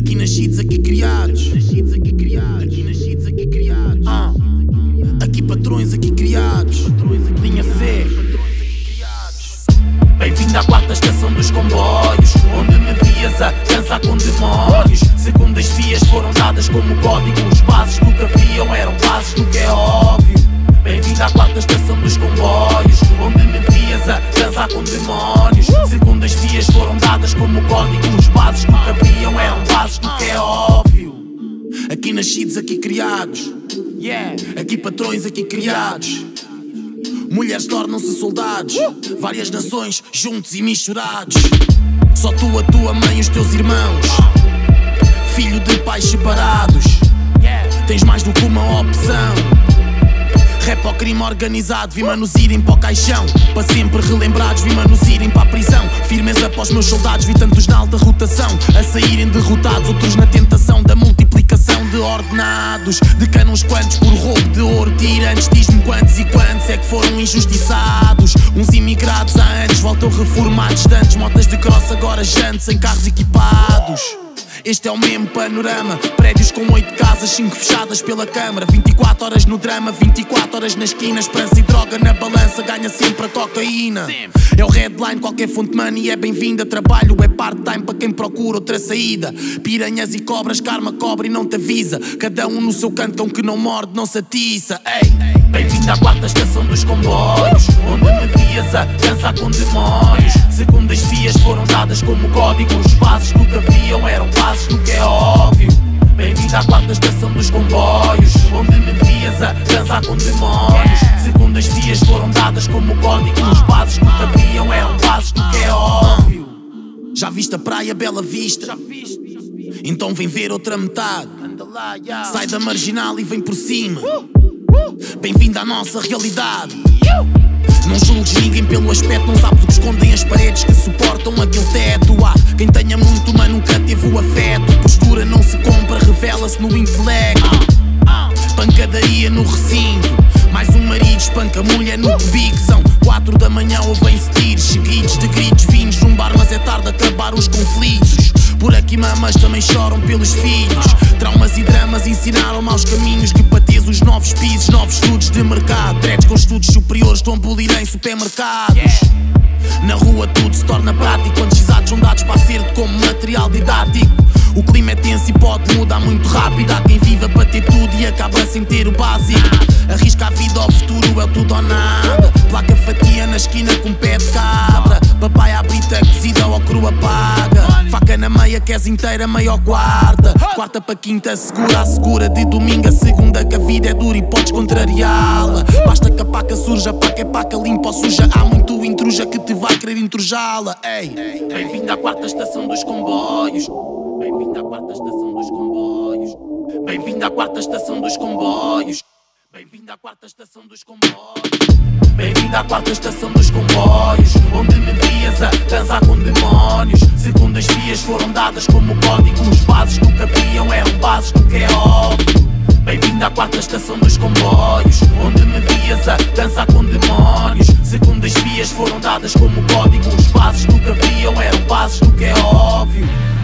Aqui nascidos, aqui criados. Aqui patrões, aqui criados. Linha C. Bem-vindo à quarta estação dos comboios, onde me vias a dançar com demónios. Segundas vias foram dadas como código. Os passos do que haviam eram passos do que é óbvio. Bem-vindo à quarta estação dos comboios, onde me vias a dançar com demónios. Segundas vias foram dadas como código. Os passos do que haviam eram passos do que é óbvio. Aqui nascidos, aqui criados. Aqui patrões, aqui criados. Mulheres tornam-se soldados. Várias nações juntos e misturados. Só tu, a tua mãe e os teus irmãos. Filho de pais separados. Tens mais do que uma opção. Rap ao crime organizado. Vi manos irem para o caixão. Para sempre relembrados. Vi manos irem para a prisão. Firmeza para os meus soldados. Vi tantos na alta rotação a saírem derrotados. Outros na tentação da multiplicação de ordenados. De cana uns quantos por roubo de ouro. Tirantes, diz-me quantos e quantos é que foram injustiçados. Uns imigrados há anos voltam reformados. Tantos motas de cross agora jantes em carros equipados. Este é o mesmo panorama. Prédios com 8 casas, 5 fechadas pela câmara. 24 horas no drama, 24 horas na esquina. Esperança e droga na balança, ganha sempre a cocaína. É o headline, qualquer fonte money é bem-vinda. Trabalho é part-time para quem procura outra saída. Piranhas e cobras, karma cobra e não te avisa. Cada um no seu canto, cão que não morde, não se atiça. Bem-vindo à quarta estação dos comboios, onde me vias a dançar com demónios. Segundas vias foram dadas como código. Os passos do que haviam eram passos do que é óbvio. Bem-vindo à quarta estação dos comboios, onde me vias a dançar com demónios. Segundas vias foram dadas como código. Os passos do que haviam eram passos do que é óbvio. Já viste a praia Bela Vista? Então vem ver outra metade. Sai da marginal e vem por cima. Bem-vindo à nossa realidade. Não julgues ninguém pelo aspecto. Não sabes o que escondem as paredes que suportam aquele teto. Quem tenha muito mas nunca teve o afeto. Postura não se compra, revela-se no intelecto. Pancadaria no recinto. Mais um marido espanca a mulher no cubico. São 4 da manhã, ouvem-se tiros seguidos de gritos vindos num bar, mas é tarde acabar os conflitos. Por aqui mamas também choram pelos filhos. Traumas e dramas ensinaram maus caminhos. Que patês os novos pisos, novos estudos de mercado. Dreads com estudos superiores estão a abolir em supermercados. Na rua tudo se torna prático. Quantos exatos são dados para acerto como material didático. O clima é tenso e pode mudar muito rápido. Há quem viva para ter tudo e acaba sem ter o básico. Arrisca a vida ao futuro, é o tudo ou nada. Placa fatia na esquina com pé de cabra. Papai à brita cozida ou crua paga. Faca na meia, queres inteira, meia ou quarta. Quarta para quinta, segura, assegura. De domingo a segunda que a vida é dura e podes contrariá-la. Basta que a paca surja, a paca é paca, limpa ou suja. Há muito intruja que te vai querer intrujá-la. Bem-vindo à quarta estação dos comboios. Bem-vindo à quarta estação dos comboios. Bem-vindo à quarta estação dos comboios. Bem-vindo à quarta estação dos comboios. Bem-vindo à quarta estação dos comboios, onde me vias a dançar com demónios. Segundas vias foram dadas como código. Os passos do que haviam eram passos do que é óbvio. Bem-vindo à quarta estação dos comboios, onde me vias a dançar com demónios. Segundas vias foram dadas como código. Os passos do que haviam eram passos do que é óbvio.